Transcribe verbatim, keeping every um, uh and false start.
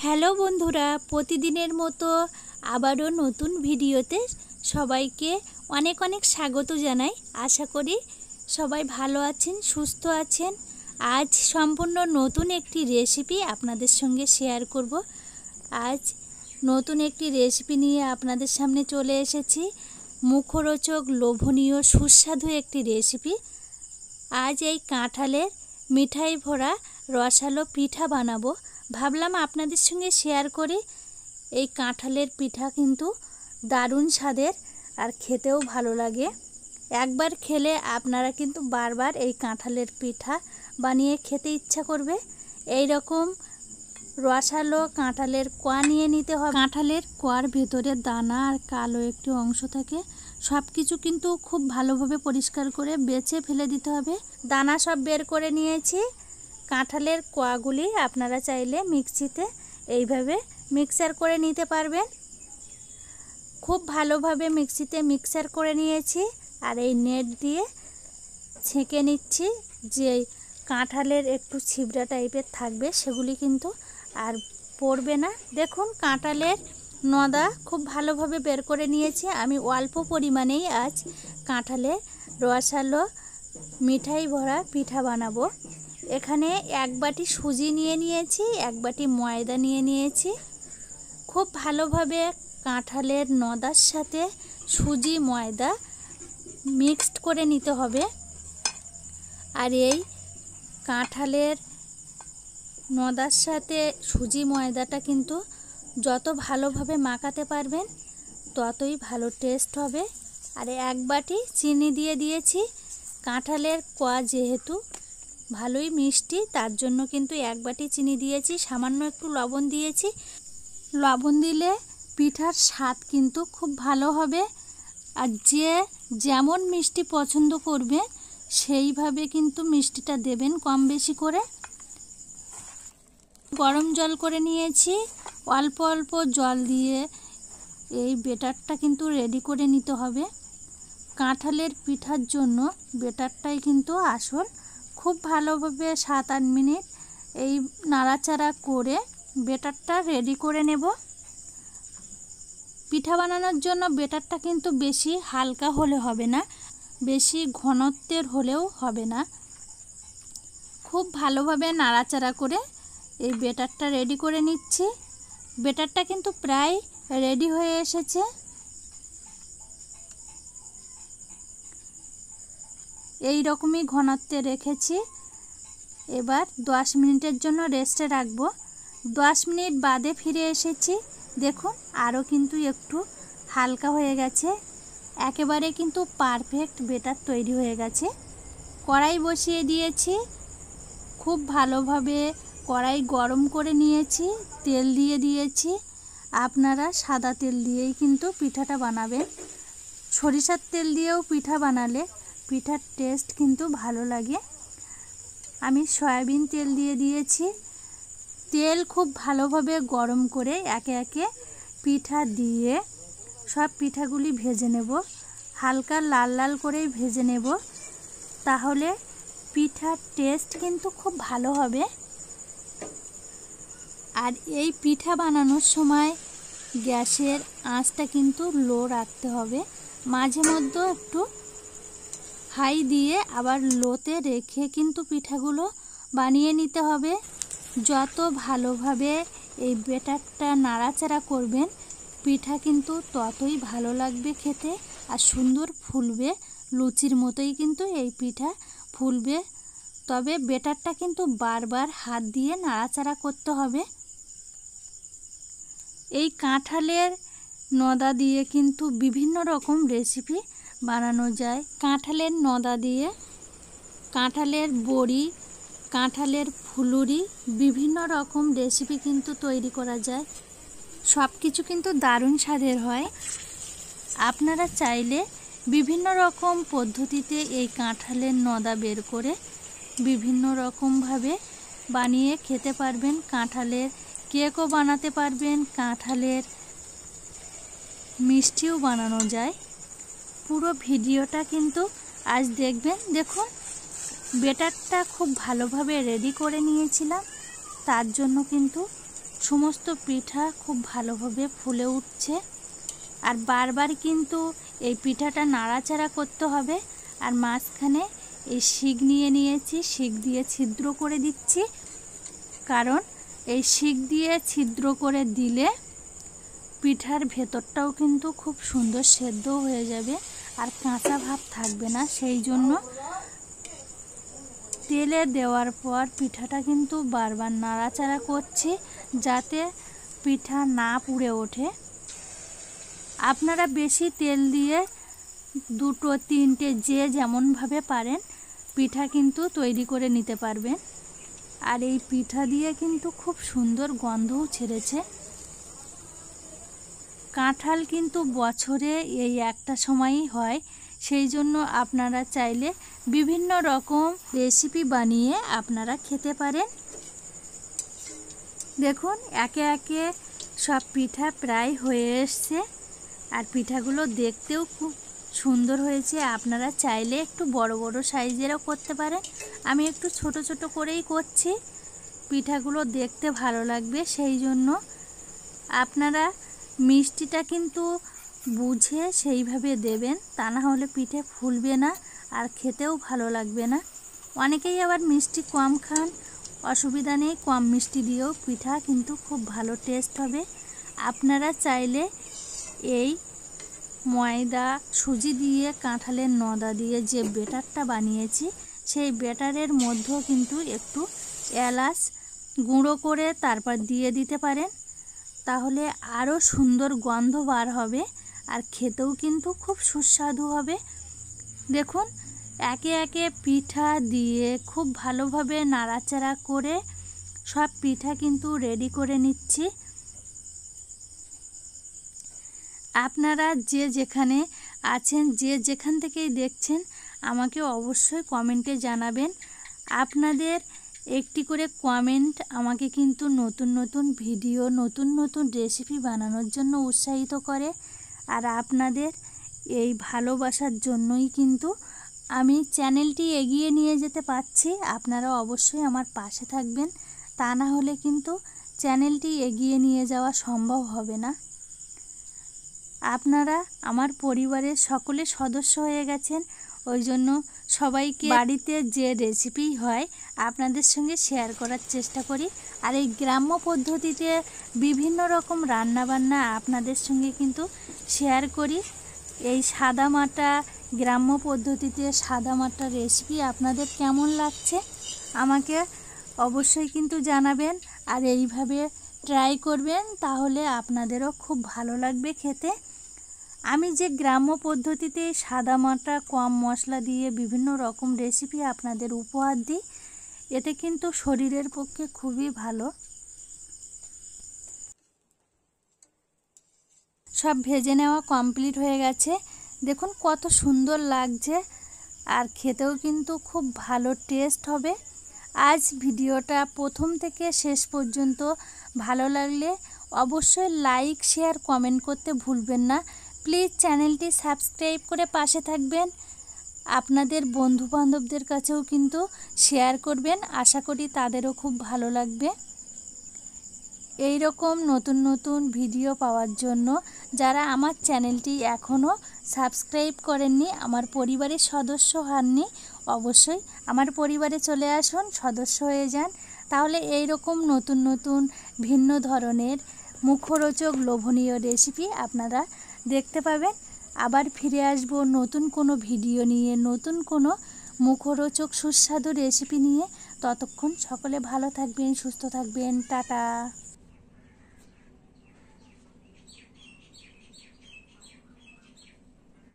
Hello বন্ধুরা, প্রতিদিনের মতো আবারও নতুন ভিডিওতে সবাইকে অনেক অনেক স্বাগত জানাই। আশা করি সবাই ভালো আছেন, সুস্থ আছেন। আজ সম্পূর্ণ নতুন একটি রেসিপি আপনাদের সঙ্গে শেয়ার করব। আজ নতুন একটি রেসিপি নিয়ে আপনাদের সামনে চলে এসেছি। মুখরোচক, লোভনীয়, সুস্বাদু একটি রেসিপি। আজ এই কাঁঠালের মিঠাই ভরা রসালো পিঠা বানাবো। ভাবলাম আপনাদের সঙ্গে শেয়ার করি। এই কাঁঠালের পিঠা কিন্তু দারুণ স্বাদের আর খেতেও ভালো লাগে। একবার খেলে আপনারা কিন্তু বারবার এই কাঁঠালের পিঠা বানিয়ে খেতে ইচ্ছা করবে। এই রকম রসালো কাঁঠালের কোয়া নিয়ে নিতে হবে। কাঁঠালের কোয়ার ভেতরে দানা আর কালো একটি অংশ থাকে। সব কিছু কিন্তু খুব ভালোভাবে পরিষ্কার করে বেছে ফেলে দিতে হবে। দানা সব বের করে নিয়েছি। কাঁঠালের কোয়াগুলি আপনারা চাইলে মিক্সিতে এইভাবে মিক্সার করে নিতে পারবেন। খুব ভালোভাবে মিক্সিতে মিক্সার করে নিয়েছি। আর এই নেট দিয়ে ছেঁকে নিচ্ছি। যে কাঁঠালের একটু ছিবড়া টাইপের থাকবে সেগুলি কিন্তু আর পড়বে না। দেখুন, কাঁঠালের নদা খুব ভালোভাবে বের করে নিয়েছি। আমি অল্প পরিমাণেই আজ কাঁঠালের রসালো মিঠাই ভরা পিঠা বানাবো। এখানে এক বাটি সুজি নিয়ে নিয়েছি, এক বাটি ময়দা নিয়ে নিয়েছি। খুব ভালোভাবে কাঁঠালের নদার সাথে সুজি ময়দা মিক্সড করে নিতে হবে। আর এই কাঁঠালের নদার সাথে সুজি ময়দাটা কিন্তু যত ভালোভাবে মাখাতে পারবেন ততই ভালো টেস্ট হবে। আর এক বাটি চিনি দিয়ে দিয়েছি। কাঁঠালের কোয়া যেহেতু ভালোই মিষ্টি, তার জন্য কিন্তু এক বাটি চিনি দিয়েছি। সামান্য একটু লবণ দিয়েছি। লবণ দিলে পিঠার স্বাদ কিন্তু খুব ভালো হবে। আর যে যেমন মিষ্টি পছন্দ করবে সেইভাবে কিন্তু মিষ্টিটা দেবেন, কম বেশি করে। গরম জল করে নিয়েছি। অল্প অল্প জল দিয়ে এই বেটারটা কিন্তু রেডি করে নিতে হবে। কাঁঠালের পিঠার জন্য বেটারটাই কিন্তু আসল। খুব ভালোভাবে সাত আট মিনিট এই নাড়াচাড়া করে বেটারটা রেডি করে নেব। পিঠা বানানোর জন্য বেটারটা কিন্তু বেশি হালকা হলে হবে না, বেশি ঘনত্বের হলেও হবে না। খুব ভালোভাবে নাড়াচাড়া করে এই বেটারটা রেডি করে নিচ্ছি। বেটারটা কিন্তু প্রায় রেডি হয়ে এসেছে। এই রকমই ঘনত্বে রেখেছি। এবার দশ মিনিটের জন্য রেস্টে রাখবো। দশ মিনিট বাদে ফিরে এসেছি। দেখুন, আরও কিন্তু একটু হালকা হয়ে গেছে। একেবারে কিন্তু পারফেক্ট বেটার তৈরি হয়ে গেছে। কড়াই বসিয়ে দিয়েছি। খুব ভালোভাবে কড়াই গরম করে নিয়েছি। তেল দিয়ে দিয়েছি। আপনারা সাদা তেল দিয়েই কিন্তু পিঠাটা বানাবেন। সরিষার তেল দিয়েও পিঠা বানালে পিঠার টেস্ট কিন্তু ভালো লাগে। আমি সয়াবিন তেল দিয়ে দিয়েছি। তেল খুব ভালোভাবে গরম করে একে একে পিঠা দিয়ে সব পিঠাগুলি ভেজে নেব। হালকা লাল লাল করেই ভেজে নেব, তাহলে পিঠার টেস্ট কিন্তু খুব ভালো হবে। আর এই পিঠা বানানোর সময় গ্যাসের আঁচটা কিন্তু লো রাখতে হবে। মাঝে মধ্যে একটু হাই দিয়ে আবার লোতে রেখে কিন্তু পিঠাগুলো বানিয়ে নিতে হবে। যত ভালোভাবে এই বেটারটা নাড়াচাড়া করবেন পিঠা কিন্তু ততই ভালো লাগবে খেতে আর সুন্দর ফুলবে। লুচির মতোই কিন্তু এই পিঠা ফুলবে। তবে বেটারটা কিন্তু বারবার হাত দিয়ে নাড়াচাড়া করতে হবে। এই কাঁঠালের নদা দিয়ে কিন্তু বিভিন্ন রকম রেসিপি বানানো যায়। কাঁঠালের নদা দিয়ে কাঁঠালের বড়ি, কাঁঠালের ফুলুরি, বিভিন্ন রকম রেসিপি কিন্তু তৈরি করা যায়। সব কিছু কিন্তু দারুণ স্বাদের হয়। আপনারা চাইলে বিভিন্ন রকম পদ্ধতিতে এই কাঁঠালের নদা বের করে বিভিন্ন রকমভাবে বানিয়ে খেতে পারবেন। কাঁঠালের কেকও বানাতে পারবেন, কাঁঠালের মিষ্টিও বানানো যায়। পুরো ভিডিওটা কিন্তু আজ দেখবেন। দেখুন, বেটারটা খুব ভালোভাবে রেডি করে নিয়েছিলাম, তার জন্য কিন্তু সমস্ত পিঠা খুব ভালোভাবে ফুলে উঠছে। আর বারবার কিন্তু এই পিঠাটা নাড়াচাড়া করতে হবে। আর মাঝখানে এই শিক নিয়ে নিয়েছি, শিক দিয়ে ছিদ্র করে দিচ্ছি, কারণ এই শিক দিয়ে ছিদ্র করে দিলে পিঠার ভেতরটাও কিন্তু খুব সুন্দর সেদ্ধ হয়ে যাবে আর কাঁচা ভাব থাকবে না। সেই জন্য তেলে দেওয়ার পর পিঠাটা কিন্তু বারবার নাড়াচাড়া করছি যাতে পিঠা না পুড়ে ওঠে। আপনারা বেশি তেল দিয়ে দুটো তিনটে যে যেমনভাবে পারেন পিঠা কিন্তু তৈরি করে নিতে পারবেন। আর এই পিঠা দিয়ে কিন্তু খুব সুন্দর গন্ধও ছেড়েছে। কাঁঠাল কিন্তু বছরে এই একটা সময়ই হয়, সেই জন্য আপনারা চাইলে বিভিন্ন রকম রেসিপি বানিয়ে আপনারা খেতে পারেন। দেখুন একে একে সব পিঠা প্রায় হয়ে এসছে আর পিঠাগুলো দেখতেও খুব সুন্দর হয়েছে। আপনারা চাইলে একটু বড় বড় সাইজেরও করতে পারেন, আমি একটু ছোট ছোট করেই করছি, পিঠাগুলো দেখতে ভালো লাগবে। সেই জন্য আপনারা মিষ্টিটা কিন্তু বুঝে সেইভাবে দেবেন, তা না হলে পিঠে ফুলবে না আর খেতেও ভালো লাগবে না। অনেকেই আবার মিষ্টি কম খান, অসুবিধা নেই, কম মিষ্টি দিয়েও পিঠা কিন্তু খুব ভালো টেস্ট হবে। আপনারা চাইলে এই ময়দা সুজি দিয়ে কাঁঠালের নদা দিয়ে যে ব্যাটারটা বানিয়েছি সেই ব্যাটারের মধ্যেও কিন্তু একটু এলাচ গুঁড়ো করে তারপর দিয়ে দিতে পারেন, তাহলে আরও সুন্দর গন্ধ বার হবে আর খেতেও কিন্তু খুব সুস্বাদু হবে। দেখুন একে একে পিঠা দিয়ে খুব ভালোভাবে নাড়াচাড়া করে সব পিঠা কিন্তু রেডি করে নিচ্ছি। আপনারা যে যেখানে আছেন, যে যেখান থেকেই দেখছেন, আমাকে অবশ্যই কমেন্টে জানাবেন। আপনাদের একটি করে কমেন্ট আমাকে কিন্তু নতুন নতুন ভিডিও, নতুন নতুন রেসিপি বানানোর জন্য উৎসাহিত করে। আর আপনাদের এই ভালোবাসার জন্যই কিন্তু আমি চ্যানেলটি এগিয়ে নিয়ে যেতে পারছি। আপনারা অবশ্যই আমার পাশে থাকবেন, তা না হলে কিন্তু চ্যানেলটি এগিয়ে নিয়ে যাওয়া সম্ভব হবে না। আপনারা আমার পরিবারের সকলে সদস্য হয়ে গেছেন, ওই জন্য সবাইকে বাড়িতে যে রেসিপি হয় আপনাদের সঙ্গে শেয়ার করার চেষ্টা করি। আর এই গ্রাম্য পদ্ধতিতে বিভিন্ন রকম রান্নাবান্না আপনাদের সঙ্গে কিন্তু শেয়ার করি। এই সাদামাটা গ্রাম্য পদ্ধতিতে সাদামাটা রেসিপি আপনাদের কেমন লাগছে আমাকে অবশ্যই কিন্তু জানাবেন। আর এইভাবে ট্রাই করবেন, তাহলে আপনাদেরও খুব ভালো লাগবে খেতে। আমি যে গ্রাম্য পদ্ধতিতে সাদামাটা কম মশলা দিয়ে বিভিন্ন রকম রেসিপি আপনাদের উপহার দিই, এতে কিন্তু শরীরের পক্ষে খুবই ভালো। সব ভেজে নেওয়া কমপ্লিট হয়ে গেছে, দেখুন কত সুন্দর লাগছে আর খেতেও কিন্তু খুব ভালো টেস্ট হবে। আজ ভিডিওটা প্রথম থেকে শেষ পর্যন্ত ভালো লাগলে অবশ্যই লাইক শেয়ার কমেন্ট করতে ভুলবেন না। প্লিজ চ্যানেলটি সাবস্ক্রাইব করে পাশে থাকবেন। আপনাদের বন্ধু বান্ধবদের কাছেও কিন্তু শেয়ার করবেন, আশা করি তাদেরও খুব ভালো লাগবে। এই রকম নতুন নতুন ভিডিও পাওয়ার জন্য যারা আমার চ্যানেলটি এখনও সাবস্ক্রাইব করেননি, আমার পরিবারের সদস্য হননি, অবশ্যই আমার পরিবারে চলে আসুন, সদস্য হয়ে যান, তাহলে এই রকম নতুন নতুন ভিন্ন ধরনের মুখরোচক লোভনীয় রেসিপি আপনারা দেখতে পাবেন। আবার ফিরে আসবো নতুন কোনো ভিডিও নিয়ে, নতুন কোনো মুখরোচক সুস্বাদু রেসিপি নিয়ে। ততক্ষণ সকলে ভালো থাকবেন, সুস্থ থাকবেন, টাটা।